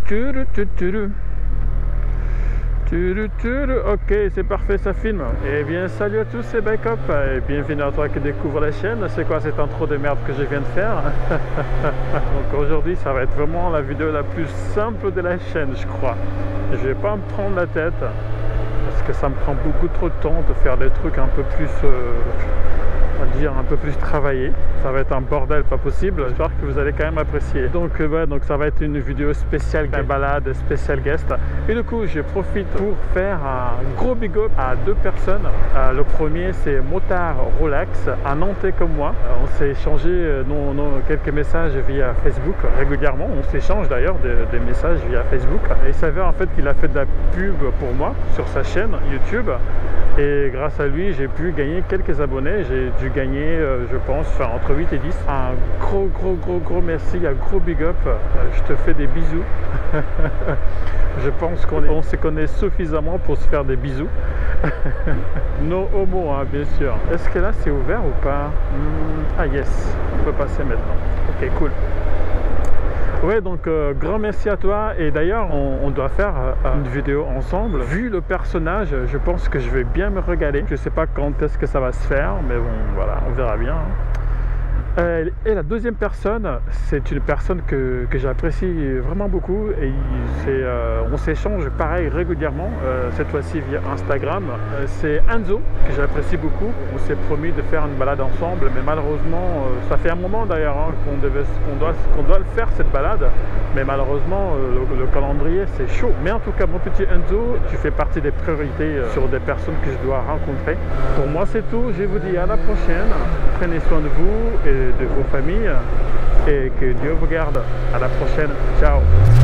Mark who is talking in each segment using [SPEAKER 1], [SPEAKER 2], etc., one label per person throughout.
[SPEAKER 1] Turu, turu, turu. Turu, turu. Ok, c'est parfait, ça filme. Eh bien, salut à tous, c'est Backup et bienvenue à toi qui découvre la chaîne. C'est quoi cette intro de merde que je viens de faire? Donc aujourd'hui, ça va être vraiment la vidéo la plus simple de la chaîne, je crois. Je vais pas me prendre la tête parce que ça me prend beaucoup trop de temps de faire des trucs un peu plus... on va dire un peu plus travaillé. Ça va être un bordel pas possible. J'espère que vous allez quand même apprécier. Donc ouais, donc ça va être une vidéo spéciale balade, spécial guest. Et du coup, je profite pour faire un gros big up à deux personnes. Le premier, c'est Motard Relax, un Nantais comme moi. On s'est échangé quelques messages via Facebook régulièrement. On s'échange d'ailleurs des messages via Facebook. Et il s'avère en fait qu'il a fait de la pub pour moi sur sa chaîne YouTube. Et grâce à lui, j'ai pu gagner quelques abonnés. J'ai dû gagner, je pense, entre 8 et 10. Un gros merci, un gros big up. Je te fais des bisous. Je pense qu'on se connaît suffisamment pour se faire des bisous. No homo, hein, bien sûr. Est-ce que là, c'est ouvert ou pas? Ah yes, on peut passer maintenant. Ok, cool. Ouais, donc grand merci à toi. Et d'ailleurs on doit faire une vidéo ensemble. Vu le personnage, je pense que je vais bien me régaler. Je sais pas quand est-ce que ça va se faire, mais bon voilà, on verra bien. Et la deuxième personne, c'est une personne que j'apprécie vraiment beaucoup et on s'échange pareil régulièrement, cette fois-ci via Instagram. C'est Enzo que j'apprécie beaucoup. On s'est promis de faire une balade ensemble, mais malheureusement, ça fait un moment d'ailleurs hein, qu'on doit le faire cette balade, mais malheureusement le calendrier c'est chaud. Mais en tout cas, mon petit Enzo, tu fais partie des priorités sur des personnes que je dois rencontrer. Pour moi c'est tout, je vous dis à la prochaine, prenez soin de vous et de vos familles et que Dieu vous garde. À la prochaine, ciao.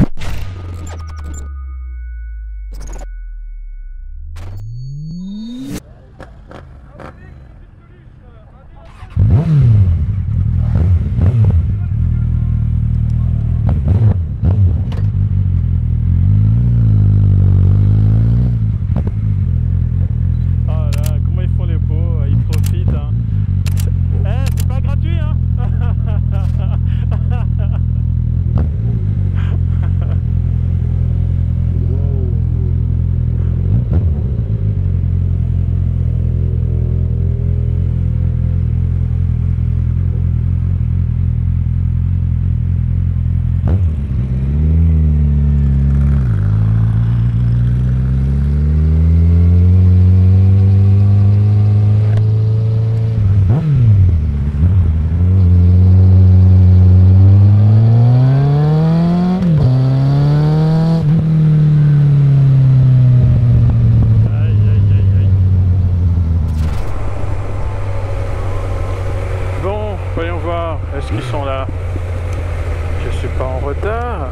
[SPEAKER 1] Voyons voir, est-ce qu'ils sont là? Je suis pas en retard.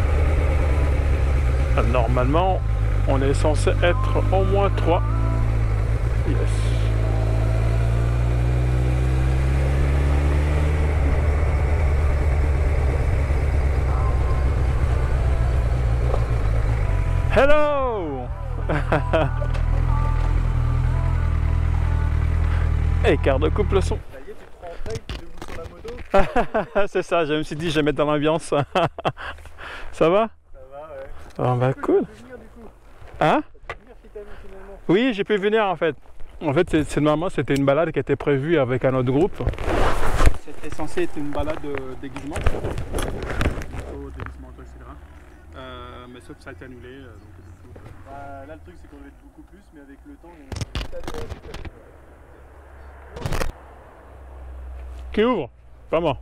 [SPEAKER 1] Normalement, on est censé être au moins 3. Yes. Hello. Et quart de couple le son. C'est ça, je me suis dit je vais mettre dans l'ambiance. Ça va?
[SPEAKER 2] Ça va, ouais.
[SPEAKER 1] Oh, bah cool. Hein? Oui, j'ai pu venir en fait. En fait, normalement c'était une balade qui était prévue avec un autre groupe.
[SPEAKER 2] C'était censé être une balade déguisement. Déguisement, etc. Mais sauf que ça a été annulé. Là, le truc c'est qu'on devait être beaucoup plus, mais avec le temps,
[SPEAKER 1] Qui ouvre? Pas moi.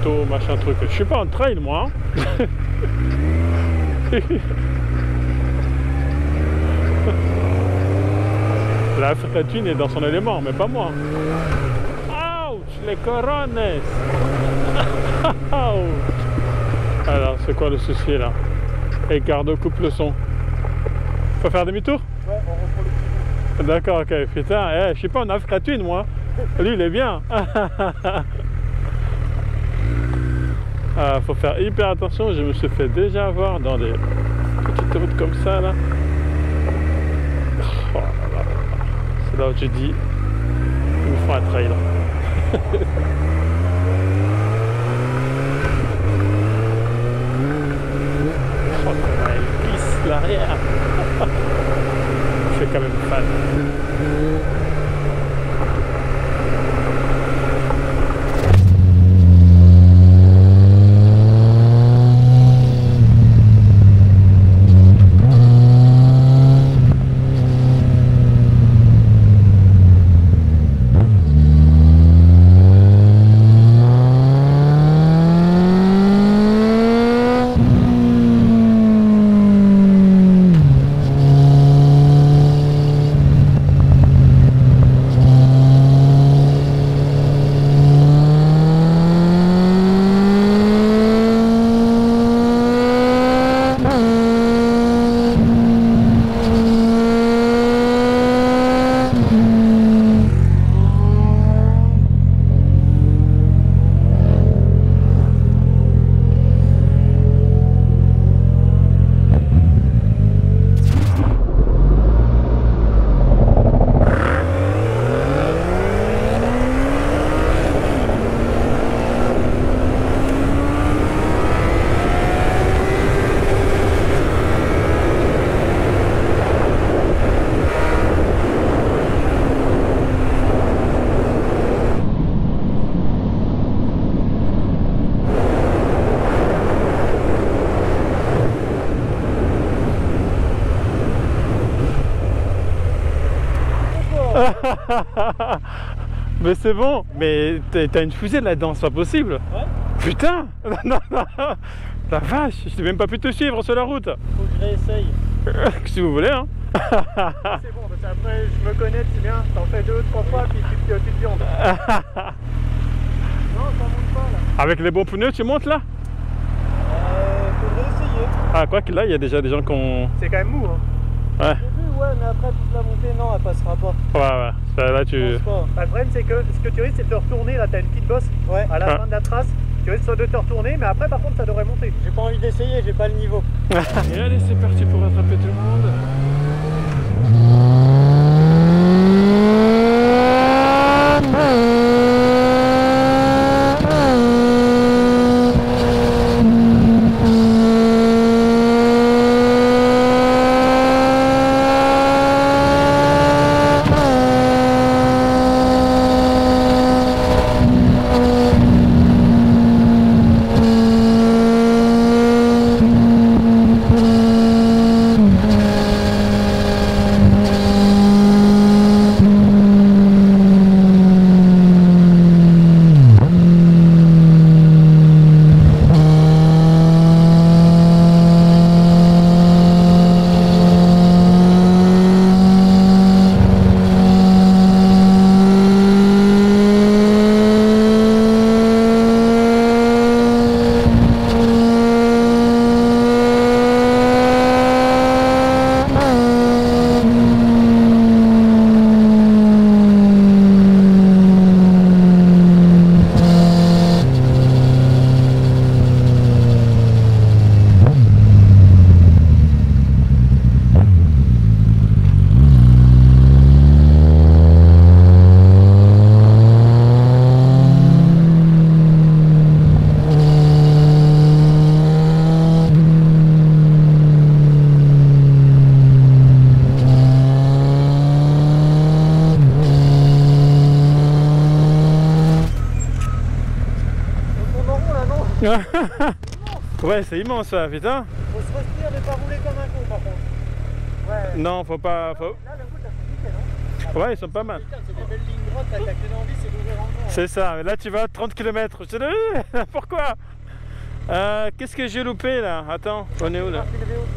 [SPEAKER 1] moto, machin truc. Je suis pas en trail moi. Hein. La Fratune est dans son élément, mais pas moi. Ouch, les corones. Alors, c'est quoi le souci là? Ricardo coupe le son. Faut faire demi-tour?
[SPEAKER 2] Ouais, on reprend le petit.
[SPEAKER 1] D'accord, ok. Putain, je suis pas en Fratune moi. Lui, il est bien. Faut faire hyper attention. Je me suis fait déjà avoir dans des petites routes comme ça là. Oh là là. C'est là où je dis, il me faut un trail là. Oh comment elle glisse l'arrière. Je suis quand même fan. Mais c'est bon, mais t'as une fusée là-dedans, c'est pas possible.
[SPEAKER 2] Ouais.
[SPEAKER 1] Putain. Non, non, la vache, je t'ai même pas pu te suivre sur la route.
[SPEAKER 2] Faut que je réessaye.
[SPEAKER 1] Si vous voulez, hein.
[SPEAKER 2] C'est bon, parce qu'après je me connais, c'est bien, t'en fais 2 ou 3 fois, puis tu te viandes. Non, ça monte pas là.
[SPEAKER 1] Avec les bons pneus, tu montes là?
[SPEAKER 2] Faudrait essayer.
[SPEAKER 1] Ah, quoi que là, il y a déjà des gens qui ont...
[SPEAKER 2] C'est quand même mou, hein.
[SPEAKER 1] Ouais.
[SPEAKER 2] Au début, ouais, mais après toute la montée, non, elle passera pas.
[SPEAKER 1] Ouais, ouais. Ça, là, tu...
[SPEAKER 2] Je pense pas. Bah, le problème, c'est que ce que tu risques, c'est de te retourner. Là, t'as une petite bosse à la fin de la trace. Tu risques de te retourner, mais après, par contre, ça devrait monter. J'ai pas envie d'essayer, j'ai pas le niveau.
[SPEAKER 1] Et allez, c'est parti pour rattraper tout le monde. Ouais, c'est immense ça, putain.
[SPEAKER 2] Faut se retenir de pas rouler comme un con par contre. Ouais.
[SPEAKER 1] Non, faut pas. Faut...
[SPEAKER 2] Là, le coup, t'as fait nickel, hein.
[SPEAKER 1] Ouais, ils sont pas mal.
[SPEAKER 2] C'est des belles lignes droite, là, t'as qu'une envie, c'est d'ouvrir en grand.
[SPEAKER 1] C'est ça, mais là tu vas à 30 km. Pourquoi qu'est-ce que j'ai loupé là? Attends, on est où là?
[SPEAKER 2] En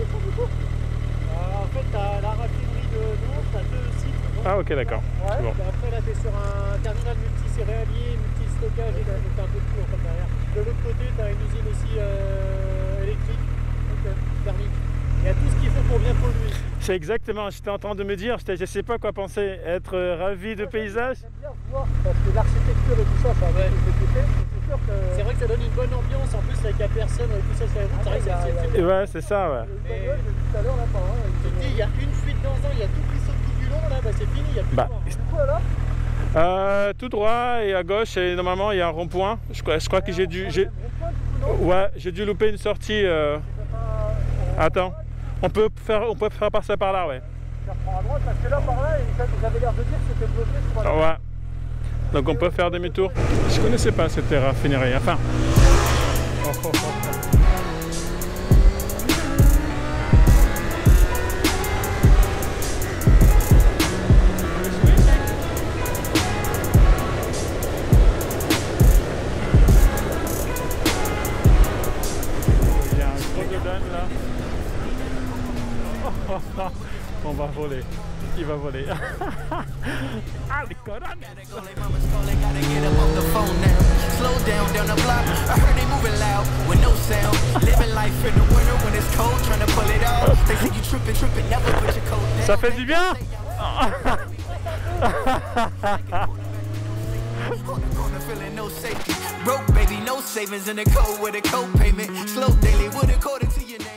[SPEAKER 2] fait, t'as la raffinerie de Nour, t'as 2 sites.
[SPEAKER 1] Ah ok, d'accord.
[SPEAKER 2] Ouais,
[SPEAKER 1] Bon.
[SPEAKER 2] et après là, t'es sur un terminal multicéréalier, multi-stockage, et t'as un peu de tout en fait derrière. De l'autre côté, t'as une usine aussi électrique, thermique. Il y a tout ce qu'il faut pour bien polluer ici.
[SPEAKER 1] C'est exactement, j'étais en train de me dire, je sais pas quoi penser, être ravi de paysage.
[SPEAKER 2] J'aime bien voir, parce que l'architecture et tout ça, ça va être fait. C'est vrai que ça donne une bonne ambiance, en plus avec la personne et tout ça, c'est vrai que c'est
[SPEAKER 1] Ouais, c'est ça, ouais.
[SPEAKER 2] tout à l'heure, là, je te dis, il y a une fuite dans un, il y a tout qui saute tout du long, là, bah c'est fini, il y a plus de voir. C'est quoi là?
[SPEAKER 1] Tout droit et à gauche, et normalement il y a un rond-point. Je crois que j'ai dû. Ouais, j'ai dû louper une sortie. Attends, on peut faire passer par là, ouais.
[SPEAKER 2] Je reprends à droite parce que là, par là, vous avez l'air de dire que c'était bloqué, je crois.
[SPEAKER 1] Ouais. Donc on peut faire demi-tour. Je connaissais pas cette raffinerie. Enfin. Il y a un gros godin là. On va voler. Il va voler. Ah, les godins. Ça fait du bien.
[SPEAKER 3] Broke baby, no savings in the code with a co-payment. Slow daily, would according to your name.